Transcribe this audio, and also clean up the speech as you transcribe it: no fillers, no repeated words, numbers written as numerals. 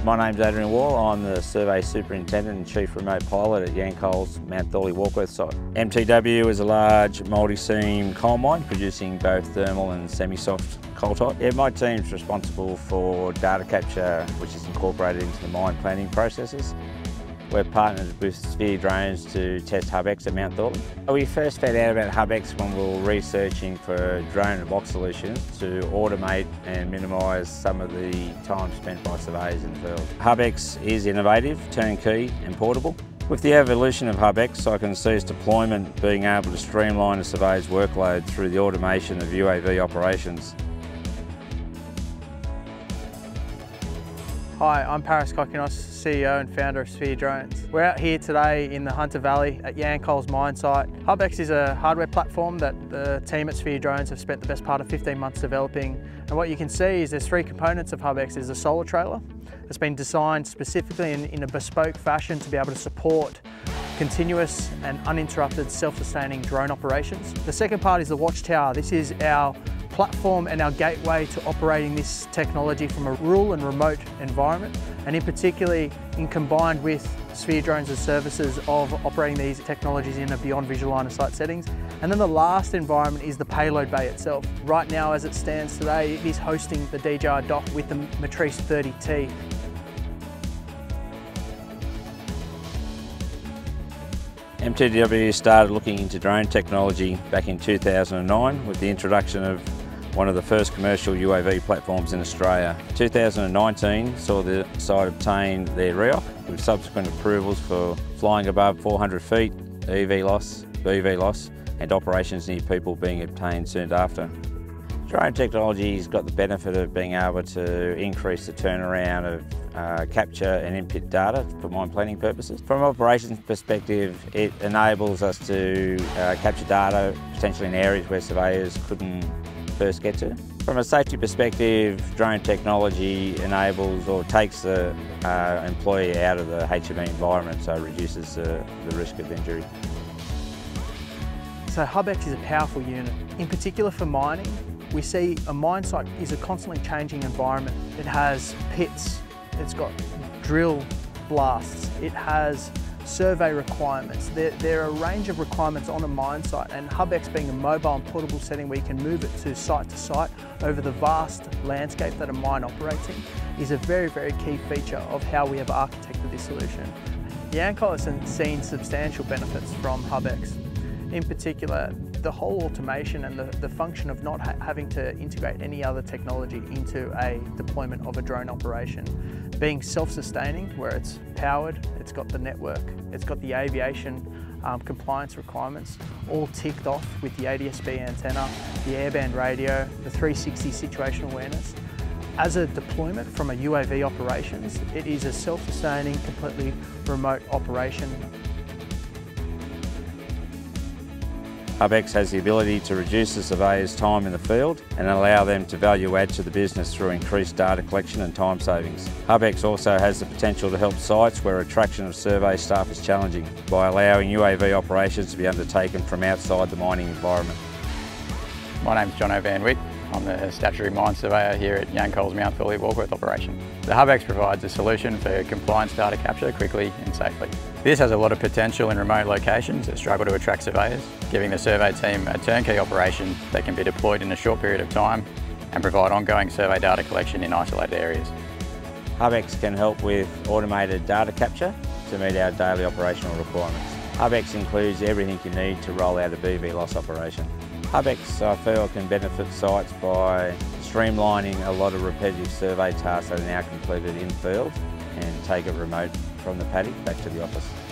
My name's Adrian Wall. I'm the Survey Superintendent and Chief Remote Pilot at Yancoal's Mount Thorley Warkworth site. MTW is a large multi-seam coal mine producing both thermal and semi-soft coal type. My team's responsible for data capture, which is incorporated into the mine planning processes. We're partnered with Sphere Drones to test HubX at Mount Thorley. We first found out about HubX when we were researching for drone-in-a-box solutions to automate and minimise some of the time spent by surveyors in the field. HubX is innovative, turnkey and portable. With the evolution of HubX, I can see its deployment being able to streamline a surveyor's workload through the automation of UAV operations. Hi, I'm Paris Kokinos, CEO and founder of Sphere Drones. We're out here today in the Hunter Valley at Yancoal's mine site. HubX is a hardware platform that the team at Sphere Drones have spent the best part of 15 months developing. And what you can see is there's three components of HubX. There's a solar trailer that's been designed specifically in a bespoke fashion to be able to support continuous and uninterrupted self-sustaining drone operations. The second part is the watchtower. This is our platform and our gateway to operating this technology from a rural and remote environment, and in particularly combined with Sphere Drones' services of operating these technologies in a beyond visual line of sight settings. And then the last environment is the payload bay itself. Right now, as it stands today, it is hosting the DJI dock with the Matrice 30T. MTW started looking into drone technology back in 2009 with the introduction of one of the first commercial UAV platforms in Australia. 2019 saw the site obtain their REOC with subsequent approvals for flying above 400 feet, EV loss, BV loss and operations near people being obtained soon after. Drone technology has got the benefit of being able to increase the turnaround of capture and input data for mine planning purposes. From an operations perspective, it enables us to capture data potentially in areas where surveyors couldn't first get to. From a safety perspective, drone technology enables or takes the employee out of the HME environment, so it reduces the risk of injury. So HubX is a powerful unit. In particular for mining, we see a mine site is a constantly changing environment. It has pits, it's got drill blasts, it has survey requirements. There are a range of requirements on a mine site, and HubX being a mobile and portable setting where you can move it to site over the vast landscape that a mine operates in is a very, very key feature of how we have architected this solution. Yancoal has seen substantial benefits from HubX. In particular, the whole automation and the function of not having to integrate any other technology into a deployment of a drone operation. Being self-sustaining, where it's powered, it's got the network, it's got the aviation compliance requirements, all ticked off with the ADS-B antenna, the airband radio, the 360 situational awareness. As a deployment from a UAV operations, it is a self-sustaining, completely remote operation. HubX has the ability to reduce the surveyor's time in the field and allow them to value add to the business through increased data collection and time savings. HubX also has the potential to help sites where attraction of survey staff is challenging by allowing UAV operations to be undertaken from outside the mining environment. My name's Jono Van Wick. I'm the statutory mine surveyor here at Yancoal's Mount Thorley Warkworth operation. The HubX provides a solution for compliance data capture quickly and safely. This has a lot of potential in remote locations that struggle to attract surveyors, giving the survey team a turnkey operation that can be deployed in a short period of time and provide ongoing survey data collection in isolated areas. HubX can help with automated data capture to meet our daily operational requirements. HubX includes everything you need to roll out a BV loss operation. HubX, I feel, can benefit sites by streamlining a lot of repetitive survey tasks that are now completed in field and take it remote from the paddock back to the office.